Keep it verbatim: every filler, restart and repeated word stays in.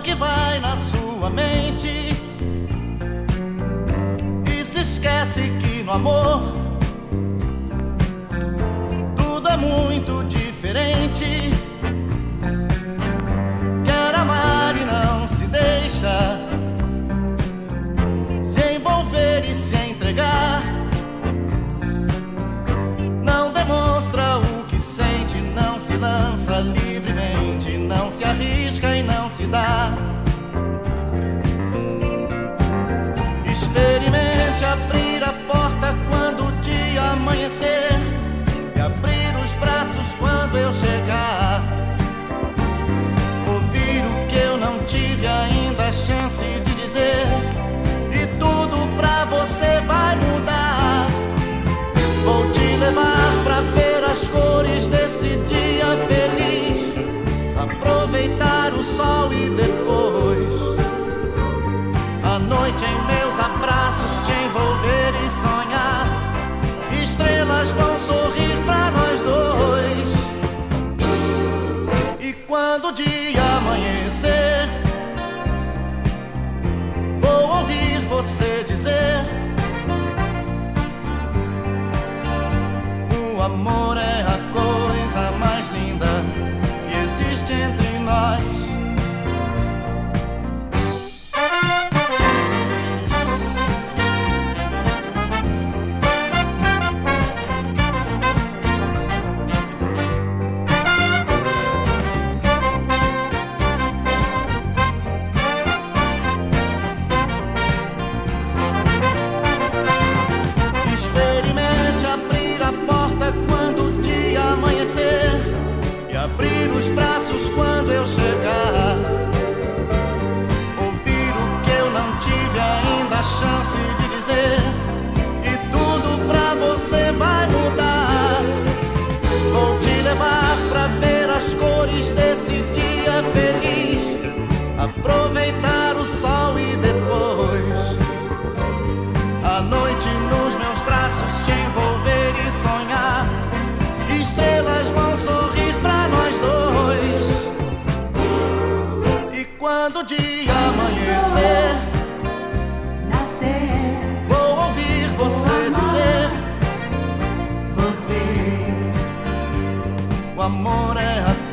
que vai na sua mente e se esquece que no amor tudo é muito diferente. Quer amar e não se deixa se envolver e se entregar. Não demonstra o que sente, não se lança livremente, não se arrisca e não se dá. Experimente abrir a porta quando o dia amanhecer e abrir os braços quando eu chegar. Ouvir o que eu não tive ainda a chance de dizer, e tudo pra você vai mudar. Vou te levar pra ver as cores desse dia feliz, aproveitar o sol e depois à noite em meus abraços te envolver e sonhar. Estrelas vão sorrir pra nós dois. E quando o dia amanhecer, vou ouvir você dizer: o amor é a coisa mais linda que existe entre nós. Abrir os braços quando eu chegar. Ouvir o que eu não tive ainda a chance de dizer, e tudo pra você vai mudar. Vou te levar pra ver as cores desse dia feliz, aproveitar o sol e depois à noite nos meus braços te envolver e sonhar. Estrelas vão sorrir pra nós dois. E quando o dia amanhecer, nascer, vou ouvir você dizer: você, o amor é a